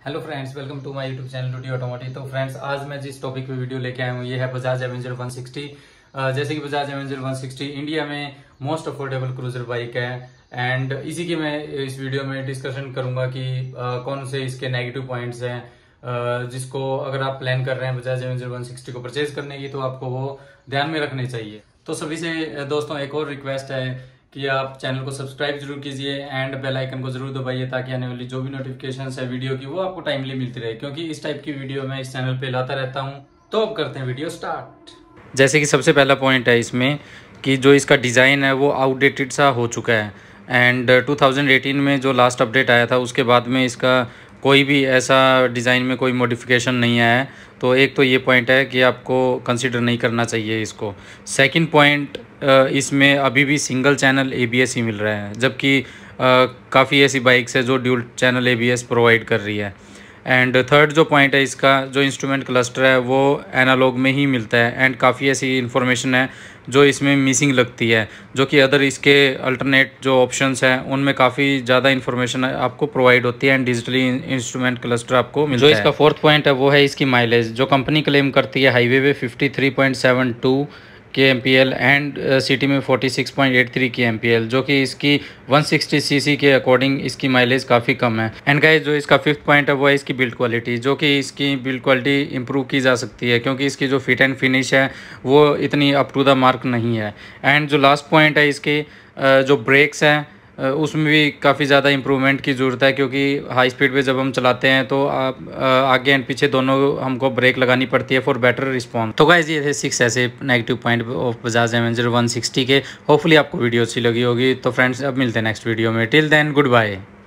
Hello friends, welcome to my YouTube channel टूटी automotive. तो friends, आज मैं जिस टॉपिक पे वीडियो लेके आया हूँ ये है बजाज एवेंजर 160। जैसे कि बजाज एवेंजर 160 इंडिया में मोस्ट अफोर्डेबल क्रूजर बाइक है एंड इसी की मैं इस वीडियो में डिस्कशन करूंगा कि कौन से इसके नेगेटिव पॉइंट्स हैं, जिसको अगर आप प्लान कर रहे हैं बजाज एवेंजर 160 को परचेज करने की तो आपको वो ध्यान में रखने चाहिए। तो सभी से दोस्तों एक और रिक्वेस्ट है कि आप चैनल को सब्सक्राइब जरूर कीजिए एंड बेल आइकन को जरूर दबाइए ताकि आने वाली जो भी नोटिफिकेशंस है वीडियो की वो आपको टाइमली मिलती रहे, क्योंकि इस टाइप की वीडियो मैं इस चैनल पे लाता रहता हूं। तो अब करते हैं वीडियो स्टार्ट। जैसे कि सबसे पहला पॉइंट है इसमें कि जो इसका डिज़ाइन है वो आउटडेटेड सा हो चुका है एंड 2018 में जो लास्ट अपडेट आया था उसके बाद में इसका कोई भी ऐसा डिज़ाइन में कोई मॉडिफिकेशन नहीं आया है। तो एक तो ये पॉइंट है कि आपको कंसिडर नहीं करना चाहिए इसको। सेकंड पॉइंट, इसमें अभी भी सिंगल चैनल ABS ही मिल रहा है, जबकि काफ़ी ऐसी बाइक्स है जो ड्यूल चैनल ABS प्रोवाइड कर रही है। एंड थर्ड जो पॉइंट है, इसका जो इंस्ट्रूमेंट क्लस्टर है वो एनालॉग में ही मिलता है एंड काफ़ी ऐसी इन्फॉर्मेशन है जो इसमें मिसिंग लगती है, जो कि अदर इसके अल्टरनेट जो ऑप्शंस हैं उनमें काफ़ी ज़्यादा इन्फॉर्मेशन आपको प्रोवाइड होती है एंड डिजिटली इंस्ट्रूमेंट क्लस्टर आपको मिलता है। जो इसका फोर्थ पॉइंट है वो है इसकी माइलेज, जो कंपनी क्लेम करती है हाईवे पे 53.72 kmpl एंड सिटी में 46.83 kmpl, जो कि इसकी 160 cc के अकॉर्डिंग इसकी माइलेज काफ़ी कम है। एंड गाइस, जो इसका फिफ्थ पॉइंट है वो है इसकी बिल्ड क्वालिटी, जो कि इसकी बिल्ड क्वालिटी इंप्रूव की जा सकती है क्योंकि इसकी जो फिट एंड फिनिश है वो इतनी अप टू द मार्क नहीं है। एंड जो लास्ट पॉइंट है इसके जो ब्रेक्स हैं उसमें भी काफ़ी ज़्यादा इम्प्रूवमेंट की ज़रूरत है, क्योंकि हाई स्पीड पे जब हम चलाते हैं तो आगे एंड पीछे दोनों हमको ब्रेक लगानी पड़ती है फॉर बेटर रिस्पॉन्स। तो गाइस, ये थे 6 ऐसे negative point of Bajaj Avenger 160 के। होपफुली आपको वीडियो अच्छी लगी होगी। तो फ्रेंड्स, अब मिलते हैं नेक्स्ट वीडियो में। Till then, good bye.